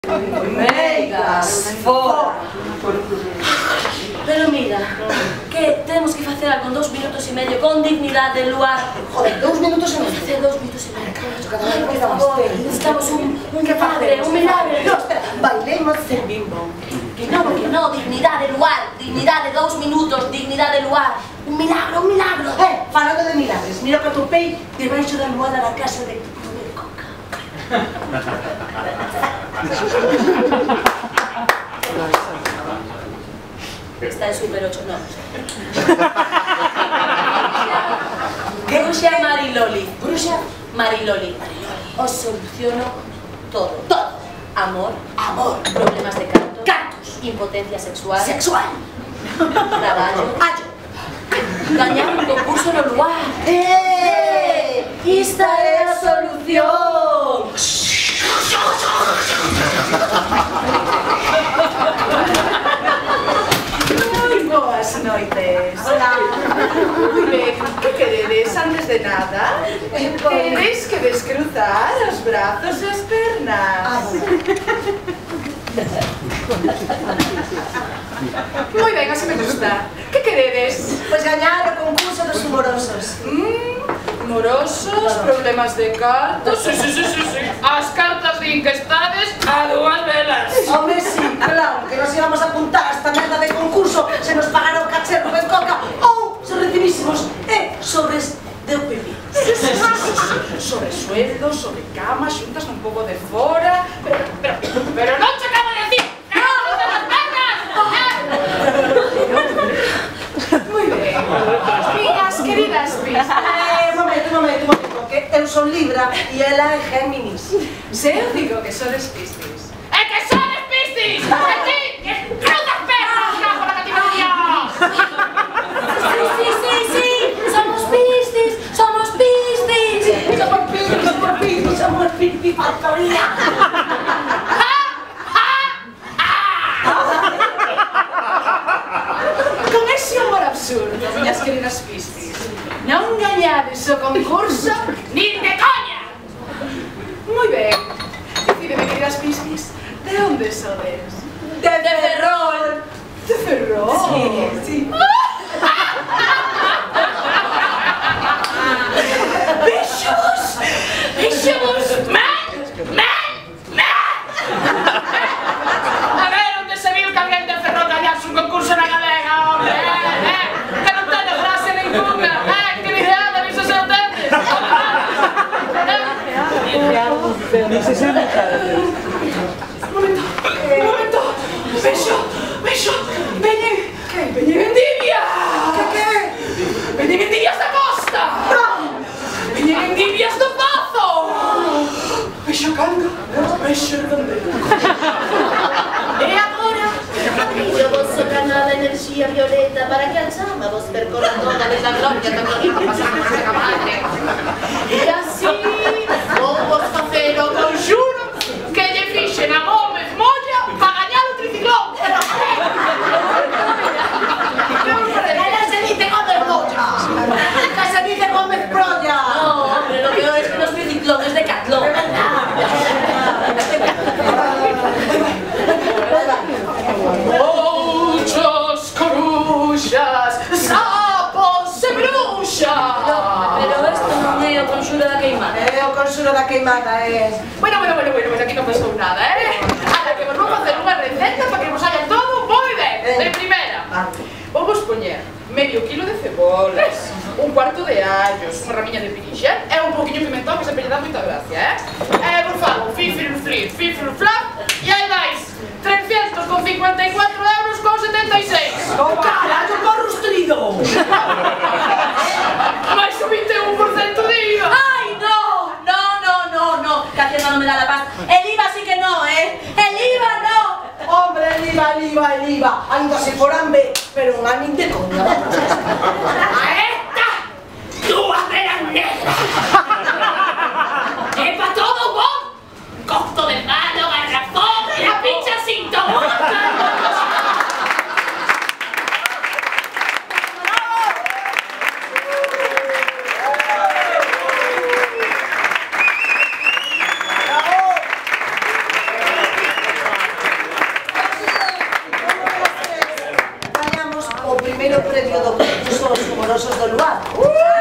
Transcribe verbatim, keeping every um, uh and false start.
Meigas, fora. Pero mira, que temos que facer algo con dous minutos e medio, con dignidade, Luar. Joder, dous minutos e medio. Facer dous minutos e medio. Cada vez Por queda máis favor, tempo. necesitamos un, un Que milagre, facemos? un milagre. No, espera, bailemos el bimbo. Que no, que no, dignidade, Luar. Dignidade, dous minutos, dignidade, Luar. Un milagro, un milagro. Eh, falando de milagres, mira que atopei debaixo da almohada da casa de Rubén Coca. Está en Super ocho, no. Bruxa Mariloli. Bruxa Mariloli. Os soluciono todo. todo. Amor, Amor. problemas de canto, Cantos. impotencia sexual, Sexual. traballo, Allo. gañar un concurso no Luar. Eh, Esta é a solución. Moi boas noites. Hola. Moi ben, que queredes antes de nada? Tenéis que descruzar os brazos e as pernas. Ah, Moi ben, así me gusta. Que queredes? Pois gañar o concurso dos humorosos. Mm, morosos, problemas de cartos... Sí, sí, sí, sí, sí. As cartas din que estades a dúas velas. Home, sí, claro, que nos íbamos a apuntar a esta merda de concurso se nos pagara o caché Rubén Coca ou se recibísimos eh, sobres de U P P. Sí, sí, sí, sí, sí. Sobre sueldos, sobre camas, xuntas un pouco de fora... Pero, pero, pero non che acabo de decir! ¡No, de las pernas! Moi ben. Migas, queridas mis. Eh, un momento, un momento, un momento, que eu son Libra e ela é Géminis. Se eu digo que sodes piscis. ¡É que sodes piscis! ¡Que ti! ¡Que cruzas pernas, cajo la categoría! Sí, sí, sí, sí, somos piscis, somos piscis. Somos Piscis, somos Piscis, somos Piscis, factoría. Con ese humor absurdo, miñas queridas piscis, non gañades o concurso nin de coña! Moi ben. Decideme, queridas piscis, de onde sodes? De Ferrol. De Ferrol? Sí, sí. Bixos! Bixos! Men! Men! Men! A ver, onde se viu que alguén de Ferrol gañase un concurso na galega, hombre, eh, eh, que non teño gracia ninguna, eh, que ideal, a viso se o tendes. Un momento, un momento, Bixo, Bixo, veñen, que? Veñen endivias! Que que? Veñen endivias da costa! Veñen endivias do pozo! Bixo canga, bixo redondeo. E agora, abrillo vosso canal de enerxía violeta para que a chama vos percorra toda desde a gloria ata a gloria para pasar por esa cabane. E así, vou vos facer o conxuro que lle fixen a Gómez Molla para gañar o triciclón. Ela se dice Gómez Molla. Que se dice Gómez Prolla. No, hombre, lo peor es que los triciclones de Catlón. Muchos coruxas, sapos e bruxas. Pero esto non é o conxuro da queimada. É o consuelo da queimada, é. Bueno, bueno, bueno, bueno, bueno, aquí non pasou nada, eh? Ala, que vos vou facer unha receta para que vos haya todo moi ben. De primeira, vou vos poñer medio kilo de cebolas, un cuarto de allos, unha ramiña de pirixel e un poquinho de pimentón que sempre lle dá moita gracia, eh? E vos fago fifiruflir, fifiruflap e aí vais, trescientos cincuenta e catro euros con setenta e seis. Oh, carallo, porro estrido. Mais o vinte e un por cento de I V A. ¡Ay, no! No, no, no, no. Que Hacienda no me da la paz. El I V A sí que no, ¿eh? El I V A no. Hombre, el I V A, el I V A, el I V A. Ainda se foran ben, pero un anin de coña. A esta, dúas velas negras. É pa todo bon. Costo delgado, garrafón e a pincha sin tomate. primeiro premio do concurso Os Humorosos do Luar.